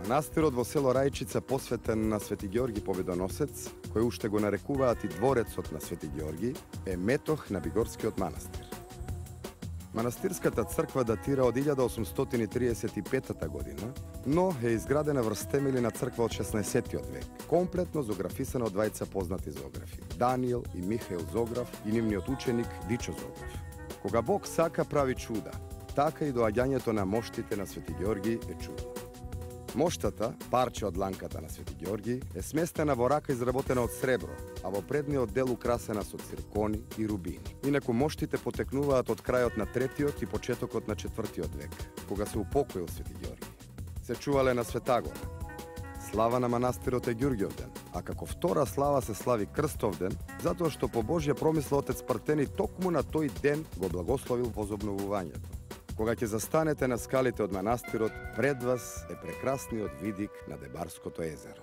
Манастирот во село Рајчица, посветен на Свети Георги Победоносец, кој уште го нарекуваат и дворецот на Свети Георги, е метох на Бигорскиот манастир. Манастирската црква датира од 1835 година, но е изградена врз темели на црква од 16 век, комплетно зографисана од двајца познати зографи, Даниел и Михаил Зограф и нивниот ученик Дичо Зограф. Кога Бог сака прави чуда, така и доаѓањето на моштите на Свети Георги е чудо. Моштата, парче од ланката на Свети Георги, е сместена во рака изработена од сребро, а во предниот дел украсена со циркони и рубини. Инаку моштите потекнуваат од крајот на 3-тиот и почетокот на 4-тиот век, кога се упокоил Свети Георги. Се чувале на Светагора. Слава на манастирот е Ѓурѓовден, а како втора слава се слави Крстовден, затоа што по Божја промисла отец Партени токму на тој ден го благословил возобновувањето. Кога ќе застанете на скалите од манастирот, пред вас е прекрасниот видик на Дебарското езеро.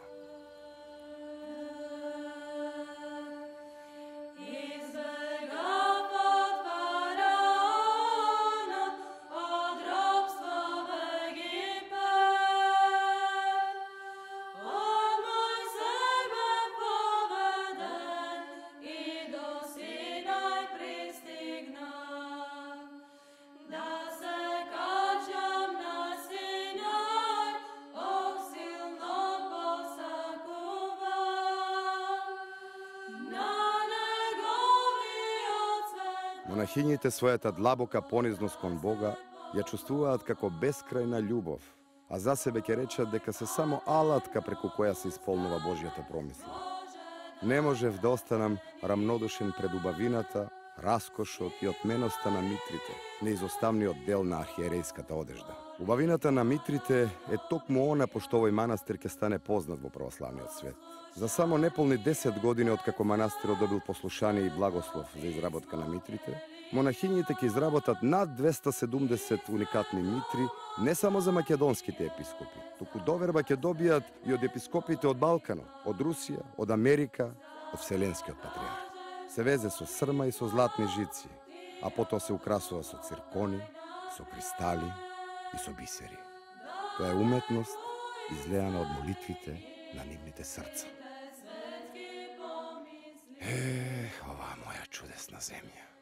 Монахињите својата длабока понизност кон Бога ја чувствуваат како бескрајна љубов, а за себе ќе речат дека се само алатка преку која се исполнува Божјата промисла. Не можев да останам рамнодушен пред убавината, раскошот и отменоста на митрите, неизоставниот дел на архиерејската одежда. Убавината на митрите е токму она по што овој манастир ќе стане познат во православниот свет. За само неполни 10 години откако манастирот добил послушание и благослов за изработка на митрите, монахињите ќе изработат над 270 уникатни митри не само за македонските епископи, туку доверба ќе добијат и од епископите од Балканот, од Русија, од Америка, од Вселенскиот патриарх. Се везе со срма и со златни жици, а потоа се украсува со циркони, со кристали и со бисери. Тоа е уметност излеана од молитвите на нивните срца. Оваа моја чудесна земја.